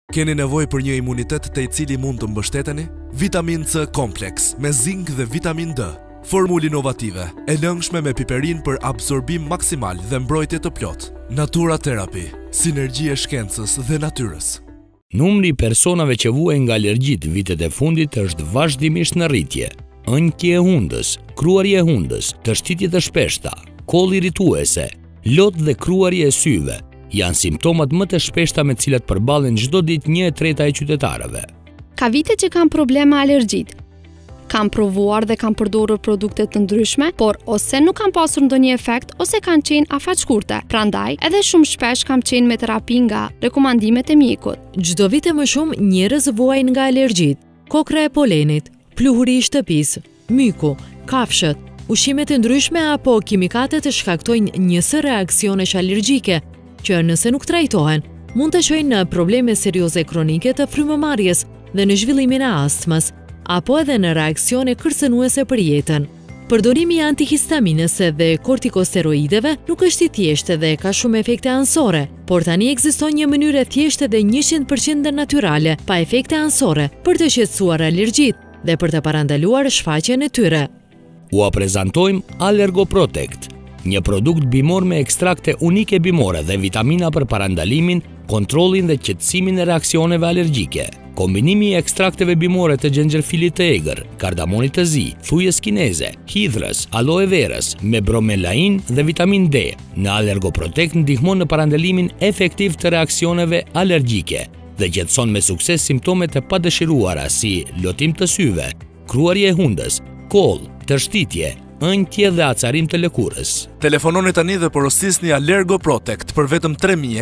Keni nevojë për një imunitet te i cili mund të mbështeteni? Vitamin C kompleks me zink dhe vitamin D. Formulë inovative, e lëngshme me piperin për absorbim maksimal dhe mbrojtje të plot. Natura Therapy, sinergji e shkencës dhe natyrës. Numri i personave që vuajnë nga alergjitë vitet e fundit është vazhdimisht në rritje. Ënqje e hundës, kruarje e hundës, të shtitje të shpeshta, koll irrituese, lot dhe kruarje e syve janë simptomat më të shpeshta me të cilat përballen çdo ditë 1/3 e qytetarëve. Ka vite që kam probleme alergjit. Kam provuar dhe kam përdorur produkte të ndryshme, por ose nuk kam pasur ndonjë efekt ose kanë qenë afatshkurte. Prandaj, edhe shumë shpesh kam qenë me terapi nga rekomandimet e mjekut. Çdo vit më shumë njerëz vuajnë nga alergjit. Kokra e polenit, pluhuri i shtëpisë, myku, kafshët, ushqimet e ndryshme apo kimikatet të shkaktojnë një sër reaksionesh alergjike, që nëse nuk trajtohen, mund të çojnë në probleme serioze kronike të frymëmarrjes dhe në zhvillimin e astmës, apo edhe në reaksione kërcënuese për jetën. Përdorimi i antihistaminës dhe kortikosteroideve nuk është i thjeshtë dhe ka shumë efekte anësore, por tani ekziston një mënyrë e thjeshtë dhe 100% natyrale, pa efekte anësore, për të qetësuar alergjitë dhe për të parandaluar shfaqjen e tyre. Ua prezantojmë Allergo Protect, një produkt bimor me ekstrakte unike bimore dhe vitamina për parandalimin, kontrollin dhe qetësimin e reaksioneve alergjike. Kombinimi i ekstrakteve bimore të xhenxherfilit të egër, kardamonit të zi, thujës kineze, hidhrës, aloe verës, me bromelain dhe vitamin D në Allergo Protect ndihmon në parandalimin efektiv të reaksioneve alergjike dhe qetëson me sukses simptomet e padëshiruara si lotim të syve, kruarje e hundës, koll, tërshtitje, ënqje dhe acarim të lëkurës. Telefononi tani dhe porosisni Allergo Protect për vetëm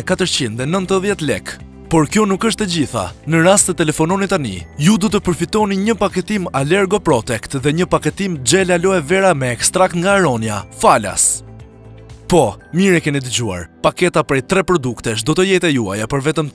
3.490 lekë. Por kjo nuk është e gjitha. Në rast të telefononi tani, ju du të përfitoni një paketim Allergo Protect dhe një paketim gel aloe vera me ekstrakt nga aronia, falas. Po, mire keni dëgjuar, paketa prej 3 produktesh do të jetë e juaja për vetëm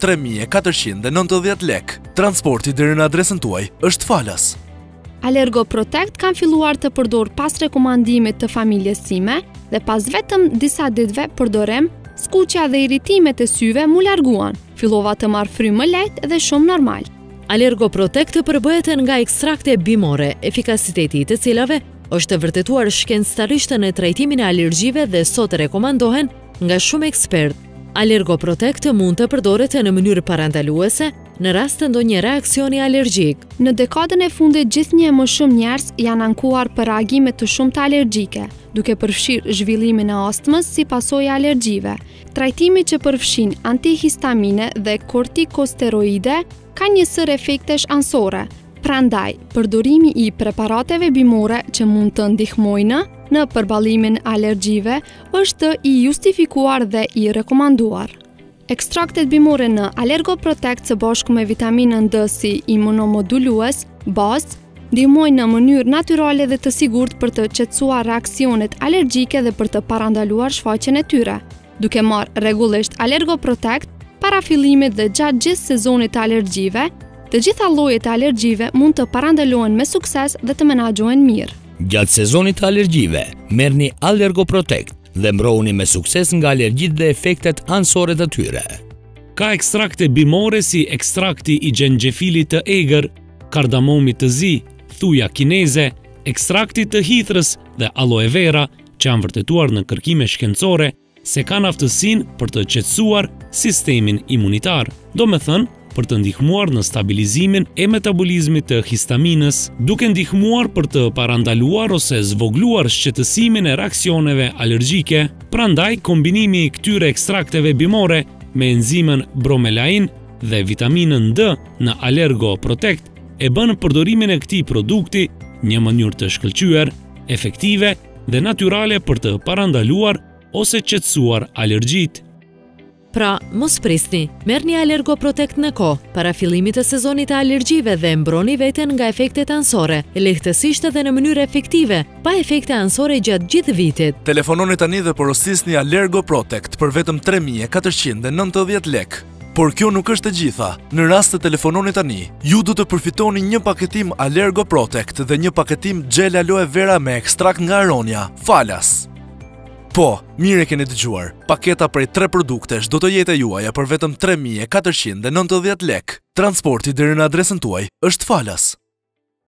3.490 lekë. Transporti deri në adresën tuaj është falas. Allergo Protect kam filluar të përdor pas rekomandimit të familjes time dhe pas vetëm disa ditëve përdorim, skuqja dhe irritimet e syve mu larguan. Fillova të marr frymë më lehtë dhe shumë normal. Allergo Protect përbëhet nga ekstrakte bimore, efikasiteti i të cilave është vërtetuar shkencëtarisht në trajtimin e alergjive dhe sot rekomandohen nga shumë ekspert. Allergo Protect mund të përdoret në mënyrë parandaluese në rast të ndonjë reaksioni alergjik. Në dekadën e fundit gjithnjë më shumë njerëz janë ankuar për reagime të shumta alergjike, duke përfshirë zhvillimin e astmës si pasojë e alergjive. Trajtimi që përfshin antihistamine dhe kortikosteroide ka një sër efektesh anësore. Prandaj, përdorimi i preparateve bimore që mund të ndihmojnë në përballimin e alergjive është i justifikuar dhe i rekomanduar. Ekstraktet bimore në Allergo Protect së bashku me vitaminën D si imunomodulues, bazë, ndihmojnë në mënyrë natyrale dhe të sigurt për të qetësuar reaksionet alergjike dhe për të parandaluar shfaqjen e tyre. Duke marrë rregullisht Allergo Protect para fillimit dhe gjatë gjithë sezonit të alergjive, të gjitha llojet e alergjive mund të parandalohen me sukses dhe të menaxhohen mirë. Gjatë sezonit të alergjive, merrni Allergo Protect dhe mbrohuni me sukses nga alergjitë dhe efektet anësore të tyre. Ka ekstrakte bimore si ekstrakti i xhenxhefilit të egër, kardamomit të zi, thuja kineze, ekstrakti të hidhrës dhe aloe vera që janë vërtetuar në kërkime shkencore se kanë aftësinë për të qetësuar sistemin imunitar, do me thënë për të ndihmuar në stabilizimin e metabolizmit të histaminës, duke ndihmuar për të parandaluar ose zvogluar shqetësimin e reaksioneve alergjike. Prandaj, kombinimi i këtyre ekstrakteve bimore me enzimën bromelain dhe vitaminën D në Allergo Protect e bën përdorimin e këtij produkti një mënyrë të shkëlqyer, efektive dhe natyrale për të parandaluar ose qetësuar alergjitë. Pra, mos prisni, merrni Allergo Protect në kohë, para fillimit të sezonit të alergjive dhe mbroni veten nga efektet anësore, lehtësisht edhe në mënyrë efektive, pa efekte anësore gjatë gjithë vitit. Telefononi tani dhe porosisni Allergo Protect për vetëm 3.490 lekë. Por kjo nuk është e gjitha. Në rast të telefononi tani, ju du të përfitoni një paketim Allergo Protect dhe një paketim gel aloe vera me ekstrakt nga aronia, falas. Po, mire keni dëgjuar, paketa prej 3 produktesh do të jetë e juaja për vetëm 3.490 lek. Transporti deri në adresën tuaj është falas.